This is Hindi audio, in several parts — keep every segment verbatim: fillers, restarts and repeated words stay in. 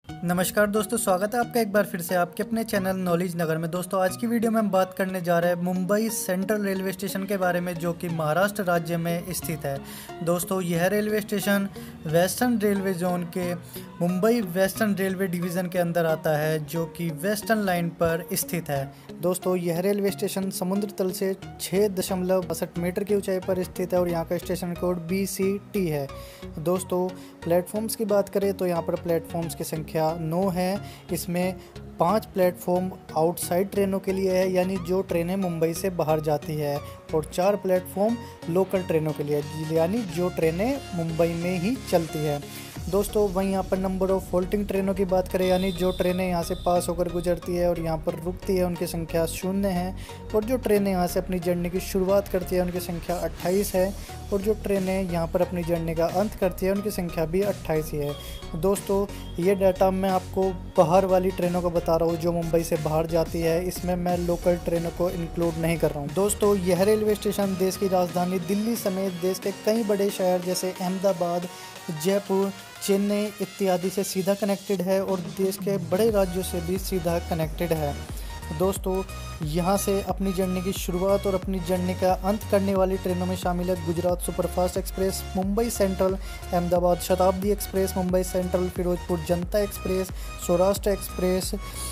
नमस्कार दोस्तों, स्वागत है आपका एक बार फिर से आपके अपने चैनल नॉलेज नगर में। दोस्तों आज की वीडियो में हम बात करने जा रहे हैं मुंबई सेंट्रल रेलवे स्टेशन के बारे में, जो कि महाराष्ट्र राज्य में स्थित है। दोस्तों यह railway station western railway zone के मुंबई वेस्टर्न रेलवे डिवीज़न के अंदर आता है, जो कि वेस्टर्न लाइन पर स्थित है। दोस्तों यह रेलवे स्टेशन समुद्र तल से छः दशमलव बासठ मीटर की ऊंचाई पर स्थित है और यहाँ का station code B C T है। दोस्तों प्लेटफॉर्म्स की बात करें तो यहाँ पर प्लेटफॉर्म्स की संख्या नौ है। इसमें पांच प्लेटफॉर्म आउटसाइड ट्रेनों के लिए है, यानी जो ट्रेनें मुंबई से बाहर जाती है, और चार प्लेटफॉर्म लोकल ट्रेनों के लिए, यानी जो ट्रेनें मुंबई में ही चलती है। दोस्तों वहीं यहाँ पर नंबर ऑफ होल्टिंग ट्रेनों की बात करें, यानी जो ट्रेनें यहाँ से पास होकर गुजरती है और यहाँ पर रुकती है, उनकी संख्या शून्य है। और जो ट्रेनें यहाँ से अपनी जर्नी की शुरुआत करती है उनकी संख्या अट्ठाईस है, और जो ट्रेनें यहाँ पर अपनी जर्नी का अंत करती है उनकी संख्या भी अट्ठाईस ही है। दोस्तों ये डाटा मैं आपको बाहर वाली ट्रेनों का बता रहा हूँ जो मुंबई से बाहर जाती है, इसमें मैं लोकल ट्रेनों को इंक्लूड नहीं कर रहा हूँ। दोस्तों यह रेलवे स्टेशन देश की राजधानी दिल्ली समेत देश के कई बड़े शहर जैसे अहमदाबाद, जयपुर, चेन्नई इत्यादि से सीधा कनेक्टेड है और देश के बड़े राज्यों से भी सीधा कनेक्टेड है। दोस्तों यहाँ से अपनी जर्नी की शुरुआत और अपनी जर्नी का अंत करने वाली ट्रेनों में शामिल है Gujarat superfast express, Mumbai central Ahmedabad Shatabdi express, Mumbai central Firozpur Janata express, Saurashtra express,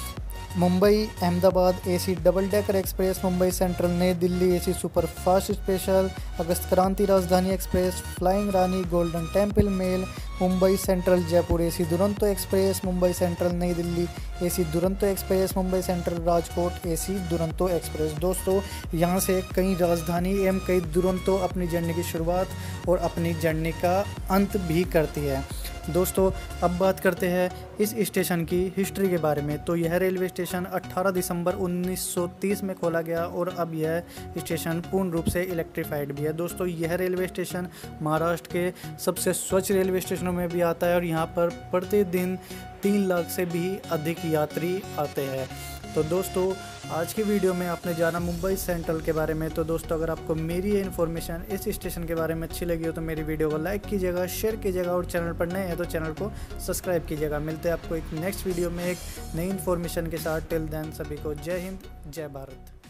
Mumbai Ahmedabad AC double decker express, Mumbai central नई Delhi AC superfast special, August Kranti Rajdhani express, flying Rani golden temple mail, Mumbai central Jaipur AC Duronto express, Mumbai central नई Delhi AC Duronto express, Mumbai central Rajkot AC Duronto express. दोस्तों यहाँ से कई राजधानी एवं कई दुरंतो अपनी जर्नी की शुरुआत और अपनी जर्नी का अंत भी करती है। दोस्तों अब बात करते हैं इस स्टेशन की हिस्ट्री के बारे में। तो यह रेलवे स्टेशन अठारह दिसंबर उन्नीस सौ तीस में खोला गया और अब यह स्टेशन पूर्ण रूप से इलेक्ट्रीफाइड भी है। दोस्तों यह रेलवे स्टेशन महाराष्ट्र के सबसे स्वच्छ रेलवे स्टेशनों में भी आता है और यहाँ पर प्रतिदिन तीन लाख से भी अधिक यात्री आते हैं। तो दोस्तों आज की वीडियो में आपने जाना मुंबई सेंट्रल के बारे में। तो दोस्तों अगर आपको मेरी ये इन्फॉर्मेशन इस स्टेशन के बारे में अच्छी लगी हो तो मेरी वीडियो को लाइक कीजिएगा, शेयर कीजिएगा और चैनल पर नए हैं तो चैनल को सब्सक्राइब कीजिएगा। मिलते हैं आपको एक नेक्स्ट वीडियो में एक नई इन्फॉर्मेशन के साथ। टिल देन सभी को जय हिंद, जय भारत।